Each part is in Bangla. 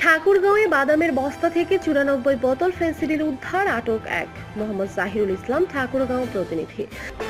ঠাকুরগাঁওয়ে বাদামের বস্তা থেকে 94 বোতল ফেন্সিডিল উদ্ধার, আটক এক। মোহাম্মদ জাহিরুল ইসলাম, ঠাকুরগাঁও প্রতিনিধি।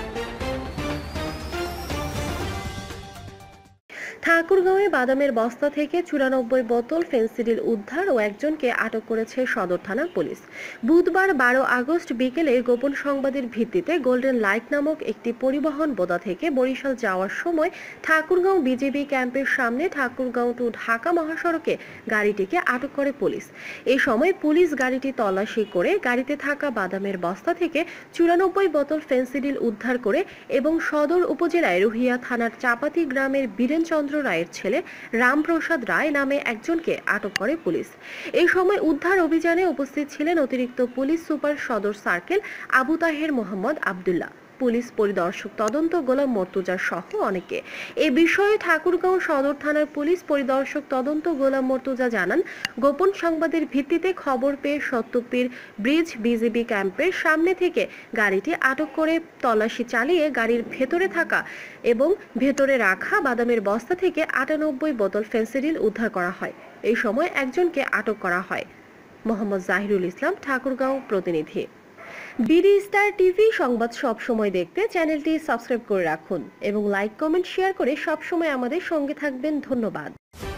ঠাকুরগাঁওয়ে বাদামের বস্তা থেকে 94 বোতল ফেন্সিডিল উদ্ধার ও একজনকে আটক করেছে সদর থানার পুলিশ। বুধবার 12 আগস্ট বিকেলে গোপন সংবাদের ভিত্তিতে গোল্ডেন লাইট নামক একটি পরিবহন বোদা থেকে বরিশাল যাওয়ার সময় ঠাকুরগাঁও বিজিবি ক্যাম্পের সামনে ঠাকুরগাঁও টু ঢাকা মহাসড়কে গাড়িটিকে আটক করে পুলিশ। এই সময় পুলিশ গাড়িটি তল্লাশি করে গাড়িতে থাকা বাদামের বস্তা থেকে 94 বোতল ফেন্সিডিল উদ্ধার করে এবং সদর উপজেলায় রুহিয়া থানার চাপাতি গ্রামের বীরেন চন্দ্র রায়ের ছেলে রামপ্রসাদ রায় নামে একজনকে আটক করে পুলিশ। এই সময় উদ্ধার অভিযানে উপস্থিত ছিলেন অতিরিক্ত পুলিশ সুপার সদর সার্কেল আবু তাহের মোহাম্মদ আব্দুল্লাহ, পুলিশ পরিদর্শক তদন্ত গোলাম মর্তুজা সহ অনেকে। এ বিষয়ে ঠাকুরগাঁও সদর থানার পুলিশ পরিদর্শক তদন্ত গোলাম মর্তুজা জানান, গোপন সংবাদের ভিত্তিতে খবর পেয়ে সত্যপীর ব্রিজ বিজিবি ক্যাম্পের সামনে থেকে গাড়িটি আটক করে তল্লাশি চালিয়ে গাড়ির ভেতরে থাকা এবং ভেতরে রাখা বাদামের বস্তা থেকে 98 বোতল ফেন্সিডিল উদ্ধার করা হয়। এই সময় একজনকে আটক করা হয়। মোহাম্মদ জাহিরুল ইসলাম, ঠাকুরগাঁও প্রতিনিধি। বিডি স্টার টিভি সংবাদ সব সময় দেখতে চ্যানেলটি সাবস্ক্রাইব করে রাখুন এবং লাইক, কমেন্ট, শেয়ার করে সব সময় আমাদের সঙ্গে থাকবেন। ধন্যবাদ।